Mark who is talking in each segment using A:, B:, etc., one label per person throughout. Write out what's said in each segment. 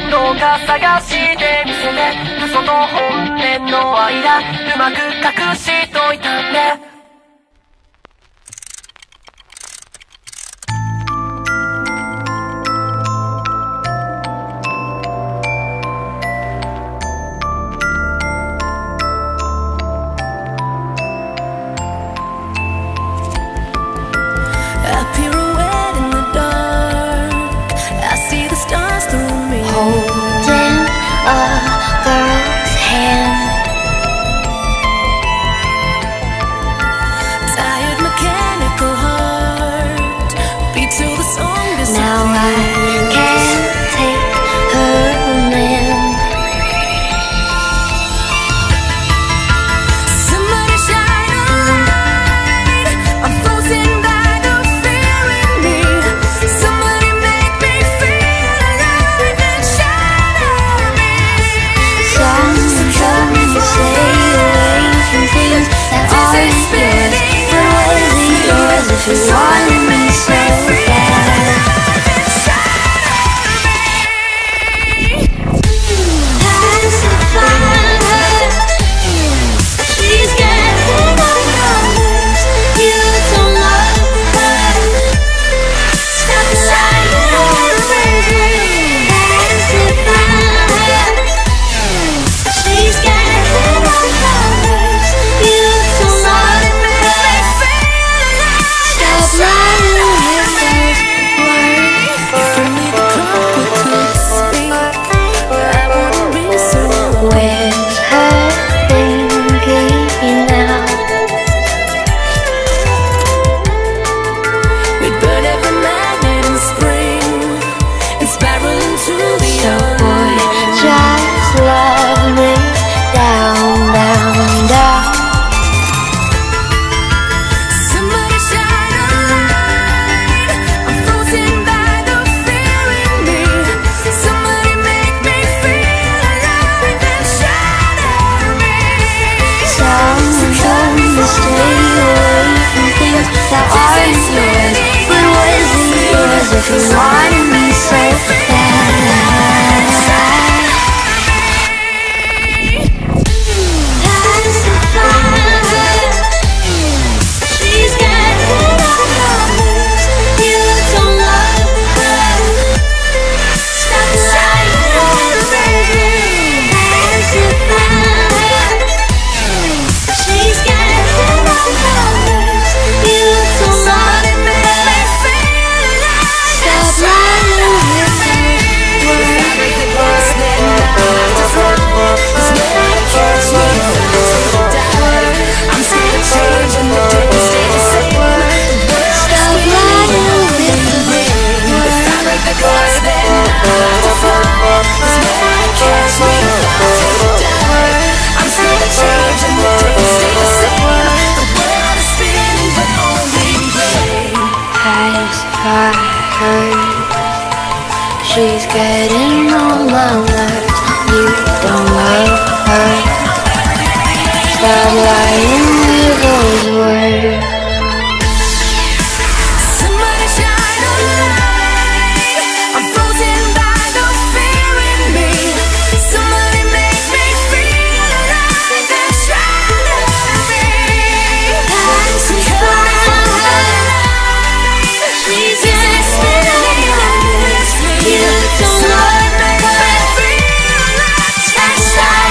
A: どうか探してみせて嘘と本音の間うまく隠しといたね
B: Holding a girl's hand,
A: tired mechanical heart beat till the song disappears.
B: now I can't take her man.
A: Somebody shine a light. I'm frozen by the fear in me. Somebody make me feel alive and shatter me.
B: Some told me to stay away from things that aren't yours, but was it yours if you wanted me so bad? Pacify her, she's getting on your nerves. You don't love her. Stop lying away. Pacify her, she's getting on your nerves. You don't love her. Stop lying with those words.
A: If only the clock could speak, I wouldn't be so
B: Where's her thinking now?
A: we'd burn every magnet in spring and spiral into the
B: So boy,
A: unknown.
B: just love me down, down, down.
A: Somebody shine a light. I'm frozen by the fear in me. Somebody make me feel alive and shatter me.
B: Someone told me to stay away from things that aren't yours, but wasn't yours if you wanted me so bad. Pacify her, she's getting on your nerves. You don't love her. Stop lying away. Pacify her, she's getting on your nerves. You don't love her. Stop lying with those words.
A: I'm scared of change and the dreams stay the same.
B: Stop lying with those words.
A: I break the glass, then I have to fall. This man catch me if I die. I'm scared of change and the dreams stay the same. The world is spinning, but only in vain.
B: Pacify her, she's getting on my nerves. You don't love her. Stop lying with those words.
A: Somebody shine a light. I'm frozen by the fear in me. Somebody make me feel alive and shatter me.
B: Pacify her, she's getting on my nerves. You don't love her. Stop lying.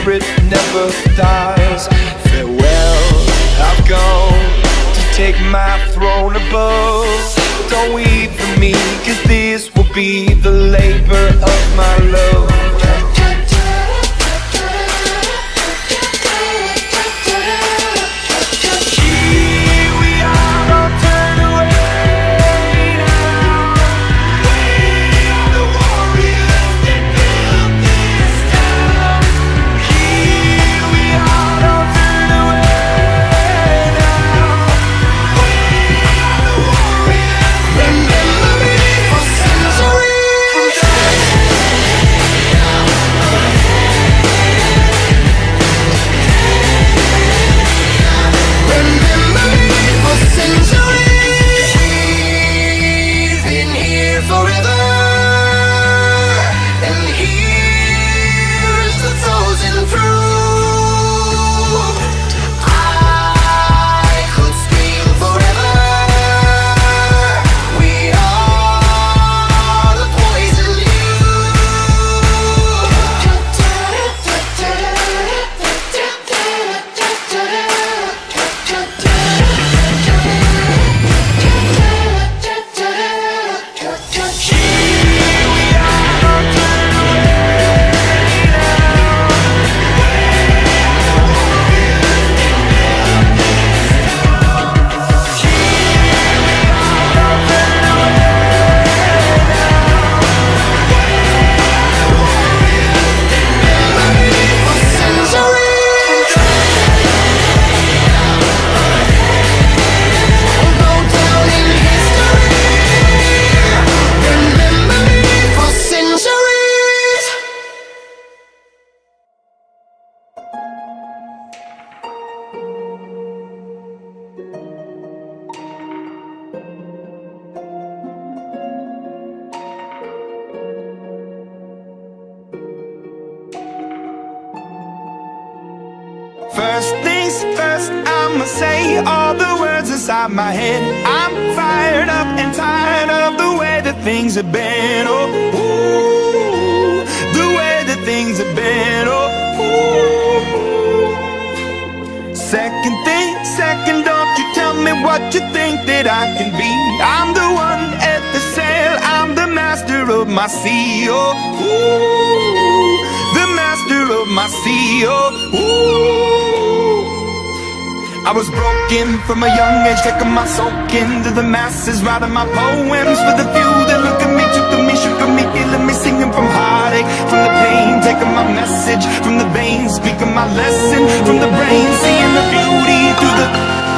C: spirit never dies. Farewell, I've gone to take my throne above. Don't weep for me, 'cause this will be the labor of my love. First things first, I'ma say all the words inside my head. I'm fired up and tired of the way that things have been. Oh, ooh, the way that things have been. Oh, ooh. Second thing, second, don't you tell me what you think that I can be. I'm the one at the sail, I'm the master of my sea. Oh, ooh, the master of my sea. Oh, ooh. I was broken from a young age, taking my soak into the masses, writing my poems for the few that look at me, took to me, shook at me, feeling me, singing from heartache, from the pain, taking my message from the veins, speaking my lesson from the brain, seeing the beauty through the.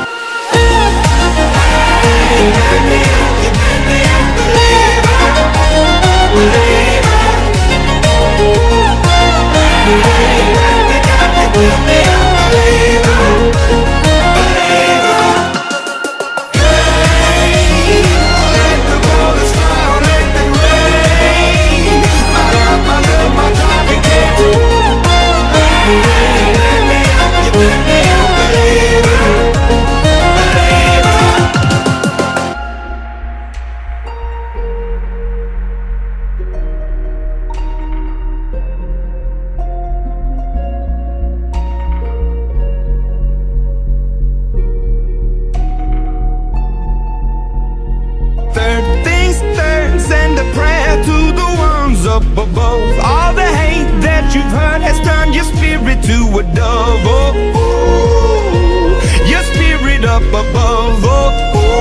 C: Above all the hate that you've heard has turned your spirit to a dove. Oh, ooh, your spirit up above. Oh,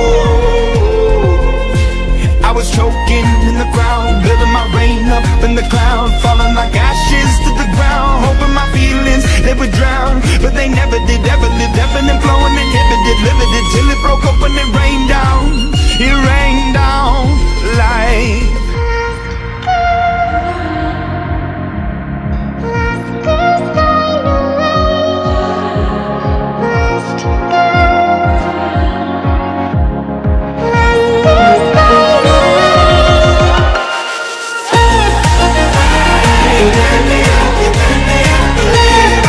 C: ooh. I was choking in the crowd, building my rain up in the cloud, falling like ashes to the ground, hoping my feelings they would drown, but they never did. Ever lived, ebbing and flowing, inhibited, limited, till it broke up and it rained down. It rained down like.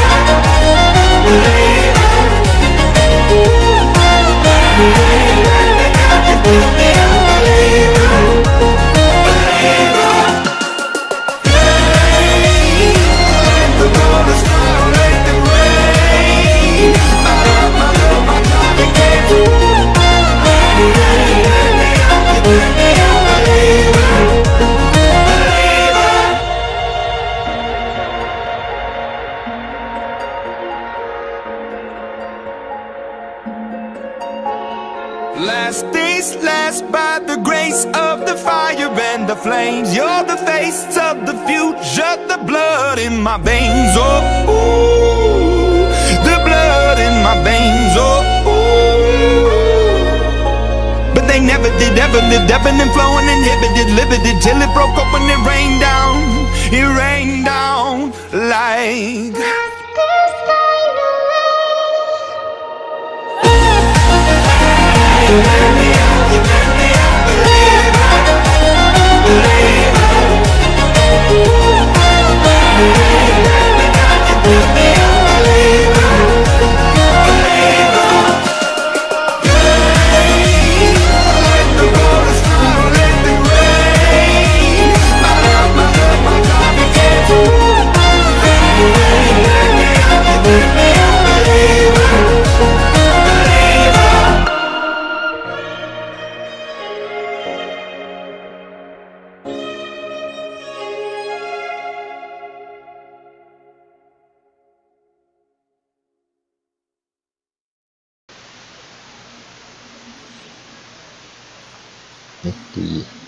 A: Believer.
C: Last days last by the grace of the fire and the flames. You're the face of the future, the blood in my veins. Oh, ooh, the blood in my veins. Oh, ooh. But they never did ever live, ebbing and flowing, inhibited, limited, till it broke open and rained down. It rained down like.
D: 第一。